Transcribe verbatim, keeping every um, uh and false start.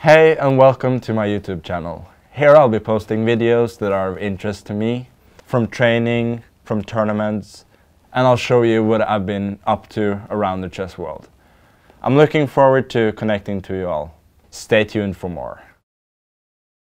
Hey and welcome to my YouTube channel. Here I'll be posting videos that are of interest to me, from training, from tournaments, and I'll show you what I've been up to around the chess world. I'm looking forward to connecting to you all. Stay tuned for more.